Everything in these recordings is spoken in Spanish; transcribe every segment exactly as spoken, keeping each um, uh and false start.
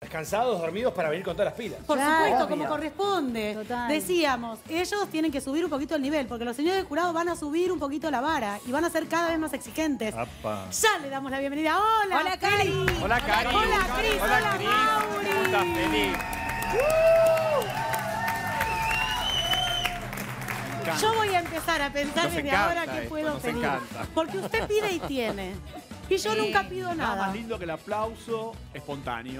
Cansados, dormidos para venir con todas las pilas. Por Claro, supuesto, obvio. como corresponde. Total. Decíamos, ellos tienen que subir un poquito el nivel, porque los señores del jurado van a subir un poquito la vara y van a ser cada vez más exigentes. Apa. Ya le damos la bienvenida. Hola, Hola, Cari. Hola, Cari. Hola, Cris. Hola, Hola, Cris. Mauri. ¿Cómo estás, Feli? Yo voy a empezar a pensar Nos desde encanta ahora qué esto, puedo nos pedir. encanta. Porque usted pide y tiene. Y yo nunca pido Nada nada. más lindo que el aplauso espontáneo.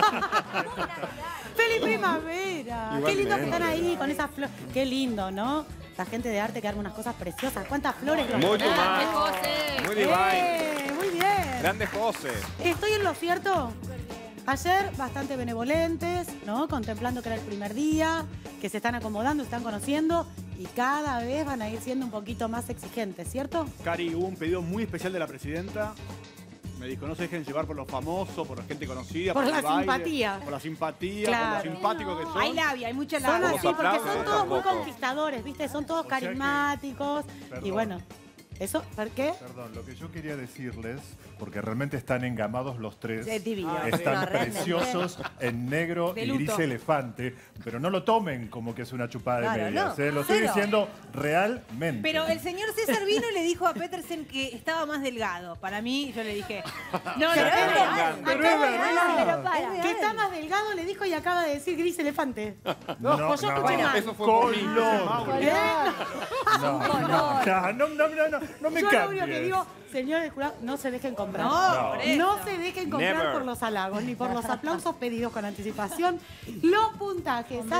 ¡Feliz primavera! Qué lindo que están ahí con esas flores. Qué lindo, ¿no? La gente de arte que arma unas cosas preciosas. ¿Cuántas flores? los Muy tenés? Dumay. José. Muy divine. ¡Eh! Muy bien. Grande José. ¿Estoy en lo cierto? Ayer bastante benevolentes, ¿no? Contemplando que era el primer día, que se están acomodando, se están conociendo y cada vez van a ir siendo un poquito más exigentes, ¿cierto? Cari, hubo un pedido muy especial de la presidenta. Me dijo, no se dejen llevar por los famosos, por la gente conocida. Por el la baile, simpatía. Por la simpatía, Claro. por lo simpáticos que son. Hay labia, hay mucha Son labia. así porque aplausos, son todos muy tampoco. conquistadores, ¿viste? Son todos O sea que- carismáticos. Perdón. Y bueno, ¿eso? ¿Por qué? Perdón, lo que yo quería decirles, porque realmente están engamados los tres. Es divino. Están No, realmente. preciosos en negro De y luto. gris elefante, pero no lo tomen como que es una chupada de Claro, medias. no. ¿eh? Lo estoy Cero. diciendo realmente. Pero el señor César vino y le dijo a Petersen que estaba más delgado. Para mí, yo le dije... No, no, Ya está no, vengando. Pero es verdad. Que está más delgado, le dijo y acaba de decir gris elefante. No, pues yo no. escuché mal. Eso fue por mí. Color. ¿Eh? No, no, no, no, no, no, no, no me Yo lo único que cambies. digo, señores del jurado, no se dejen comprar. No, por eso. No se dejen comprar Never. por los halagos ni por los aplausos pedidos con anticipación. Los puntajes.